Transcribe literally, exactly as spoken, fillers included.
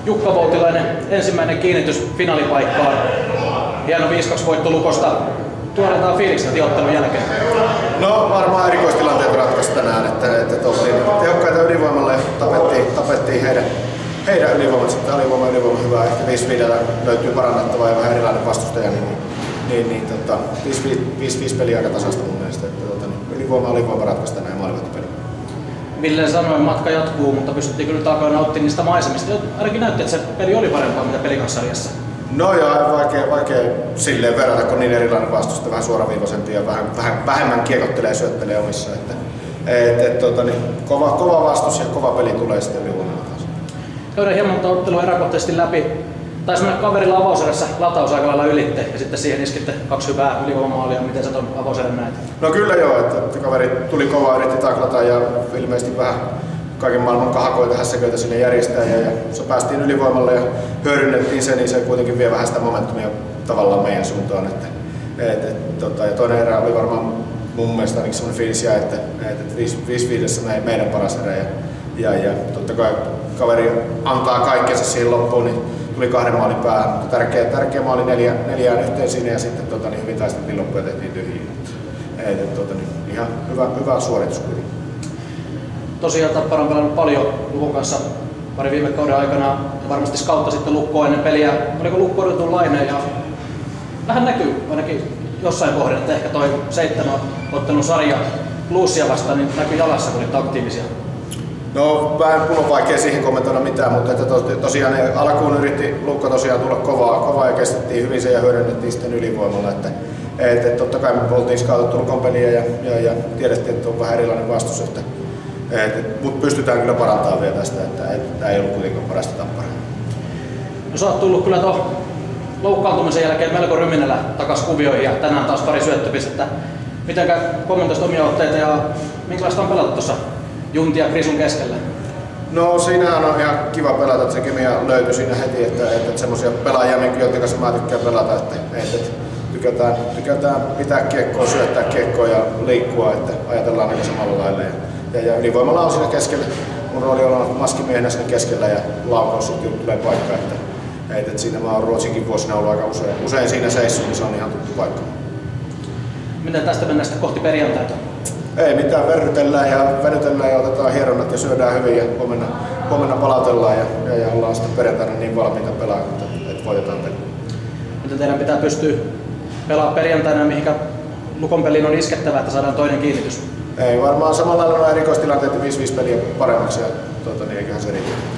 Jukka Voutilainen, ensimmäinen kiinnitys finaalipaikkaan. Hieno viisi kaksi voitto Lukosta. Tuoretaan fiilikset ottelun jälkeen. No varmaan erikoistilanteet ratkaisi tänään, että, että oltiin tehokkaita ylivoimalla ja tapettiin, tapettiin heidän, heidän ylivoimat. Sitten alivoima ylivoima hyvä, ehkä viisi viidellä löytyy parannettavaa ja vähän erilainen vastustaja, niin, niin, niin tota, viisi viisi peliä aika tasasta mun mielestä. Että, tota, niin, ylivoima alivoima ratkaisi tänään ja maalivahtipeli. Ville sanoi, matka jatkuu, mutta pystyttiin kyllä takaa nauttimaan niistä maisemista. Ainakin näytti, että se peli oli parempaa mitä pelikansarjassa. No joo, vaikea, vaikea silleen verrata, kun niin erilainen vastusta, vähän suoraviivaisempi ja vähän, vähän vähemmän kiekottelee ja syöttelee omissa. Että, et, et, tota, niin, kova, kova vastus ja kova peli tulee sitten ylivoimalla taas. Käydään hieman ottelua eräkohtaisesti läpi. Taisi mennä kaverilla avauserässä lataus aika lailla ylitte ja sitten siihen iskitte kaksi hyvää ylivoimamaalia. Miten sä ton avauserän näet? No kyllä joo, että kaveri tuli kovaa, yritti taklata ja ilmeisesti vähän kaiken maailman kahakoita, hässäköitä sinne järjestää ja, ja se päästiin ylivoimalle ja hyödynnettiin se, niin se kuitenkin vie vähän sitä momentumia tavallaan meidän suuntaan. Että, et, et, tota, ja toinen erä oli varmaan mun mielestä ainakin semmoinen fiilis jäi, että, et, et viisi viidessä meidän paras erä ja, ja, ja totta kai kaveri antaa kaikkensa siihen loppuun, niin tuli kahden maalin päähän, mutta tärkeä, tärkeä maali neljä, neljään yhteen sinne ja sitten tota, niin hyvin taisteltiin loppuun ja tehtiin tyhjiin. Et, et, tota, niin, ihan hyvä, hyvä suoritus kuitenkin. Tosiaan Tappara on pelannut paljon Lukon kanssa pari viime kauden aikana ja varmasti skautta sitten Lukkoa ennen peliä. Oliko Lukko odotunlainen ja vähän näkyy ainakin jossain kohdassa, että ehkä toi seitsemän ottelun sarja plussia vastaan niin näkyy jalassa, kun niitä aktiivisia. No vähän mun on vaikea siihen kommentoida mitään, mutta että tos, tosiaan ne alkuun yritti Lukko tosiaan tulla kovaa, kovaa ja kestettiin hyvin se ja hyödynnettiin sitten ylivoimalla. Että, et, et totta kai me oltiin skautattu Lukon peliä ja, ja, ja tiedettiin, että on vähän erilainen vastus. Että, mutta pystytään kyllä parantamaan vielä tästä, että tämä ei ollut kuitenkaan parasta Tapparaa. No sä oot tullut kyllä tuon loukkaantumisen jälkeen melko ryminällä takas kuvioihin ja tänään taas pari syöttöpistettä. Mitenkä kommentoisit omia otteita ja minkälaista on pelata tuossa Junti ja Krisun keskellä? No siinähän on ihan kiva pelata, että se kemia löytyi siinä heti, että, että, että semmoisia pelaajia, joiden kanssa mä tykkään pelata, että, että, että tykätään, tykätään pitää kiekkoa, syöttää kiekkoa ja liikkua, että ajatellaan aika samalla lailla. Ja, ja ylivoimalla on siinä keskellä. Mun rooli on olla maskimiehenä siinä keskellä ja laukaus sitten tulee paikka. Että, että, että siinä mä oon Ruotsinkin vuosina ollut aika usein, usein siinä seissyt, niin se on ihan tuttu paikka. Miten tästä mennään sitten kohti perjantaita? Ei mitään, verrytellään ja venytellään ja otetaan hieronnat ja syödään hyvin ja huomenna, huomenna palautellaan ja, ja, ja ollaan sitten perjantaina niin valmiita pelaamaan, että, että voitetaan peli. Miten teidän pitää pystyä pelaamaan perjantaina, mihinkä Lukon peliin on iskettävä, että saadaan toinen kiinnitys? Ei varmaan samalla lailla erikoistilanteet viisi viisi peliä paremmaksi ja tuota, niin eiköhän se riitä.